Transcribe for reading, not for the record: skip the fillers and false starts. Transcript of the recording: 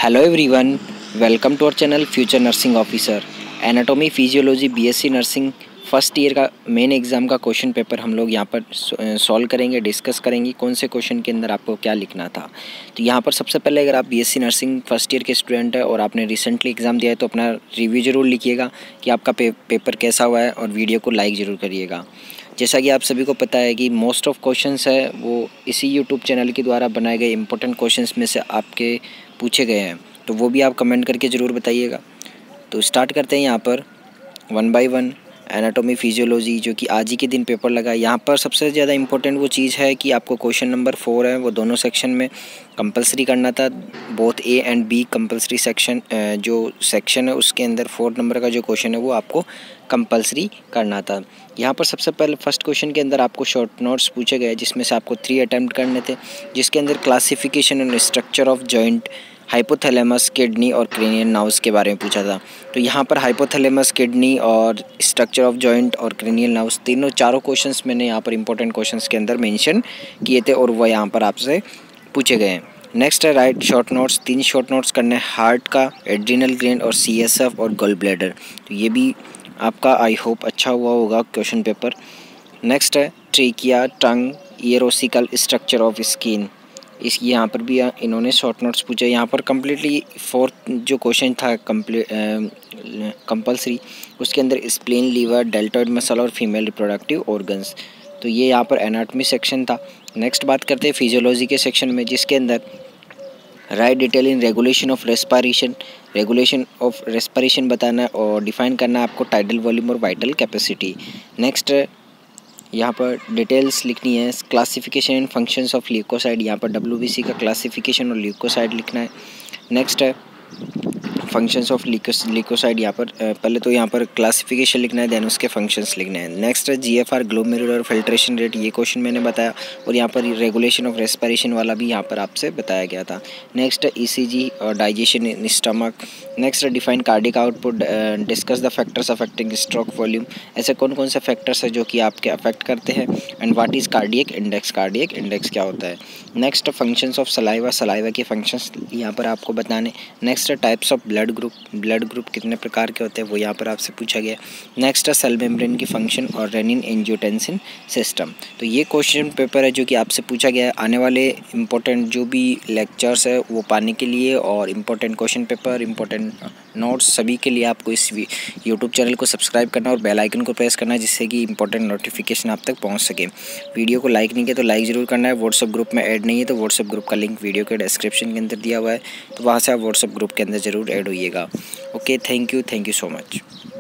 Hello everyone, welcome to our channel future nursing officer. Anatomy physiology BSc nursing first year का main exam का question paper हम लोग यहाँ पर solve करेंगे, डिस्कस करेंगे कौन से क्वेश्चन के अंदर आपको क्या लिखना था। तो यहाँ पर सबसे पहले अगर आप बीएससी नर्सिंग फर्स्ट ईयर के स्टूडेंट हैं और आपने रिसेंटली एग्ज़ाम दिया है तो अपना रिव्यू ज़रूर लिखिएगा कि आपका पेपर कैसा हुआ है, और वीडियो को लाइक ज़रूर करिएगा। जैसा कि आप सभी को पता है कि मोस्ट ऑफ क्वेश्चंस है वो इसी यूट्यूब चैनल के द्वारा बनाए गए इंपॉर्टेंट क्वेश्चंस में से आपके पूछे गए हैं, तो वो भी आप कमेंट करके ज़रूर बताइएगा। तो स्टार्ट करते हैं यहाँ पर one by one. Anatomy physiology जो कि आज ही के दिन पेपर लगा, यहाँ पर सबसे ज़्यादा इंपॉर्टेंट वो चीज़ है कि आपको क्वेश्चन नंबर 4 है वो दोनों सेक्शन में कंपलसरी करना था। Both A and B compulsory section, जो सेक्शन है उसके अंदर 4 नंबर का जो क्वेश्चन है वो आपको कंपलसरी करना था। यहाँ पर सबसे पहले फर्स्ट क्वेश्चन के अंदर आपको शॉर्ट नोट्स पूछे गए जिसमें से आपको 3 अटैम्प्ट करने थे, जिसके अंदर classification and structure of joint, hypothalamus, kidney और क्रेनियल नर्व्स के बारे में पूछा था। तो यहाँ पर हाइपोथैलेमस, किडनी और स्ट्रक्चर ऑफ जॉइंट और क्रेनियल नर्व्स चारों क्वेश्चंस मैंने यहाँ पर इंपॉर्टेंट क्वेश्चंस के अंदर मेंशन किए थे और वह यहाँ पर आपसे पूछे गए हैं। नेक्स्ट है right short notes. 3 short notes करने हार्ट का, एड्रिनल ग्लैंड और CSF और गॉल ब्लैडर। तो ये भी आपका आई होप अच्छा हुआ होगा क्वेश्चन पेपर। नेक्स्ट है trachea, tongue, ear ossicle structure of skin. इस यहाँ पर भी इन्होंने शॉर्ट नोट्स पूछे। यहाँ पर कम्प्लीटली 4th जो क्वेश्चन था कंपलसरी, उसके अंदर स्प्लीन, लीवर, डेल्टॉइड मसल और फीमेल रिप्रोडक्टिव ऑर्गन्स। तो ये यहाँ पर एनाटॉमी सेक्शन था। नेक्स्ट बात करते हैं फिजियोलॉजी के सेक्शन में, जिसके अंदर write detail in regulation of respiration बताना है और डिफाइन करना है आपको टाइडल वॉल्यूम और वाइटल कैपेसिटी। नेक्स्ट यहाँ पर डिटेल्स लिखनी है classification and functions of leukocyte. यहाँ पर WBC का क्लासिफिकेशन और ल्यूकोसाइड लिखना है। नेक्स्ट है फंक्शंस ऑफ ल्यूकोसाइड। यहाँ पर पहले तो यहाँ पर क्लासिफिकेशन लिखना है, देन उसके फंक्शंस लिखने हैं। नेक्स्ट है GFR, ग्लोमेरुलर फिल्ट्रेशन रेट, ये क्वेश्चन मैंने बताया, और यहाँ पर रेगुलेशन ऑफ रेस्पिरेशन वाला भी यहाँ पर आपसे बताया गया था। नेक्स्ट है ECG और डाइजेशन इन स्टमक। नेक्स्ट है define cardiac output, discuss the factors affecting stroke volume. ऐसे कौन कौन से फैक्टर्स है जो कि आपके अफेक्ट करते हैं, and what is cardiac index क्या होता है। नेक्स्ट फंक्शंस ऑफ सलाइवा के फंक्शंस यहाँ पर आपको बताने। Next types of blood group कितने प्रकार के होते हैं वो यहाँ पर आपसे पूछा गया। नेक्स्ट है सेल मेम्ब्रेन की फंक्शन और रेनिन एंजियोटेंसिन सिस्टम। तो ये क्वेश्चन पेपर है जो कि आपसे पूछा गया है। आने वाले इंपॉर्टेंट जो भी लेक्चर्स है वो पाने के लिए और important question paper, important notes सभी के लिए आपको इस यूट्यूब चैनल को सब्सक्राइब करना और बेल आइकन को प्रेस करना है, जिससे कि इंपॉर्टेंट नोटिफिकेशन आप तक पहुंच सके। वीडियो को लाइक नहीं किया तो लाइक ज़रूर करना है। व्हाट्सएप ग्रुप में ऐड नहीं है तो व्हाट्सएप ग्रुप का लिंक वीडियो के डिस्क्रिप्शन के अंदर दिया हुआ है, तो वहाँ से आप व्हाट्सएप ग्रुप के अंदर ज़रूर ऐड होइएगा। Okay, thank you so much.